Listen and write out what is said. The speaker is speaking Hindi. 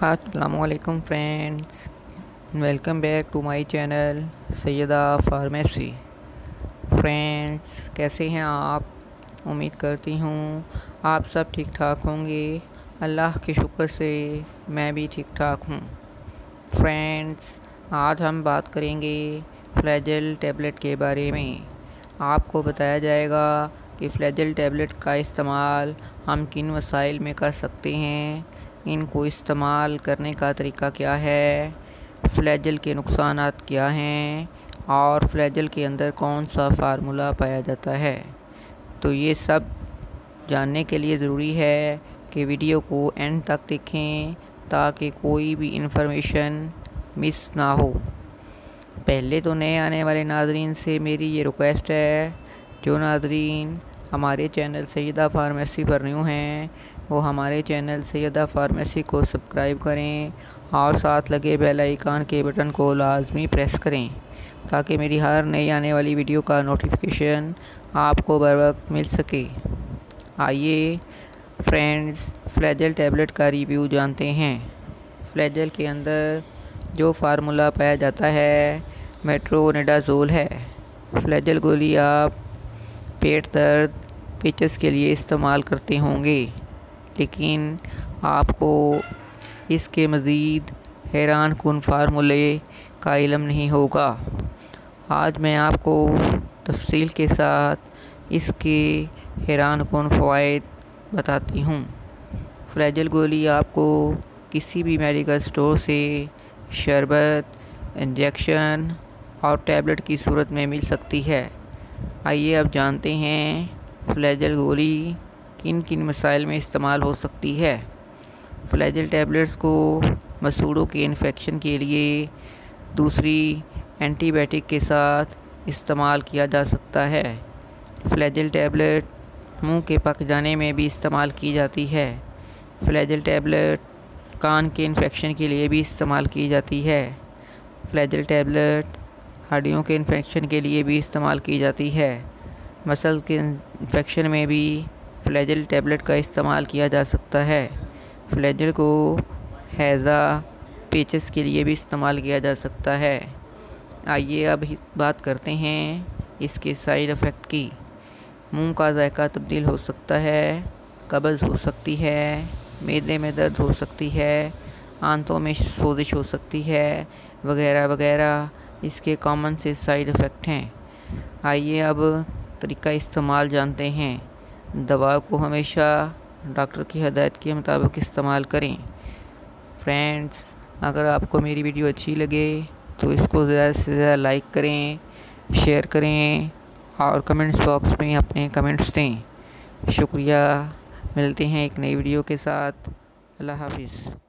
अस्सलामुअलैकुम friends, welcome back to my channel Syeda pharmacy. Friends, कैसे हैं आप? उम्मीद करती हूँ आप सब ठीक ठाक होंगे। अल्लाह के शुक्र से मैं भी ठीक ठाक हूँ। फ्रेंड्स, आज हम बात करेंगे फ्लैजेल टैबलेट के बारे में। आपको बताया जाएगा कि फ्लैजेल टैबलेट का इस्तेमाल हम किन वसाइल में कर सकते हैं, इनको इस्तेमाल करने का तरीका क्या है, फ्लैजेल के नुकसानात क्या हैं और फ्लैजेल के अंदर कौन सा फार्मूला पाया जाता है। तो ये सब जानने के लिए ज़रूरी है कि वीडियो को एंड तक देखें ताकि कोई भी इंफॉर्मेशन मिस ना हो। पहले तो नए आने वाले नाज़रीन से मेरी ये रिक्वेस्ट है, जो नाज़रीन हमारे चैनल सैयदा फार्मेसी पर न्यू हैं वो हमारे चैनल सैयदा फार्मेसी को सब्सक्राइब करें और साथ लगे बेल आइकन के बटन को लाजमी प्रेस करें ताकि मेरी हर नई आने वाली वीडियो का नोटिफिकेशन आपको बर वक्त मिल सके। आइए फ्रेंड्स, फ्लैजेल टैबलेट का रिव्यू जानते हैं। फ्लैजेल के अंदर जो फार्मूला पाया जाता है मेट्रोनिडाज़ोल है। फ्लैजेल गोली आप पेट दर्द, पेचस के लिए इस्तेमाल करते होंगे, लेकिन आपको इसके मज़ीद हैरान कुन फार्मूले का इल्म नहीं होगा। आज मैं आपको तफसील के साथ इसके हैरान कुन फ़वाइद बताती हूँ। फ्लैजेल गोली आपको किसी भी मेडिकल स्टोर से शरबत, इंजेक्शन और टैबलेट की सूरत में मिल सकती है। आइए अब जानते हैं फ्लैजेल गोली किन किन मसाइल में इस्तेमाल हो सकती है। फ्लैजेल टैबलेट्स को मसूड़ों के इन्फेक्शन के लिए दूसरी एंटीबायोटिक के साथ इस्तेमाल किया जा सकता है। फ्लैजेल टैबलेट मुंह के पक जाने में भी इस्तेमाल की जाती है। फ्लैजेल टैबलेट कान के इन्फेक्शन के लिए भी इस्तेमाल की जाती है। फ्लैजेल टैबलेट हड्डियों के इन्फेक्शन के लिए भी इस्तेमाल की जाती है। मसल के इन्फेक्शन में भी फ्लैजेल टैबलेट का इस्तेमाल किया जा सकता है। फ्लैजेल को हैज़ा, पेचस के लिए भी इस्तेमाल किया जा सकता है। आइए अब बात करते हैं इसके साइड इफ़ेक्ट की। मुंह का जायका तब्दील हो सकता है, कब्ज़ हो सकती है, मैदे में दर्द हो सकती है, आंतों में सोजिश हो सकती है, वगैरह वगैरह इसके कॉमन से साइड इफ़ेक्ट हैं। आइए अब तरीका इस्तेमाल जानते हैं। दवा को हमेशा डॉक्टर की हिदायत के मुताबिक इस्तेमाल करें। फ्रेंड्स, अगर आपको मेरी वीडियो अच्छी लगे तो इसको ज़्यादा से ज़्यादा लाइक करें, शेयर करें और कमेंट्स बॉक्स में अपने कमेंट्स दें। शुक्रिया। मिलते हैं एक नई वीडियो के साथ। अल्लाह हाफ़िज़।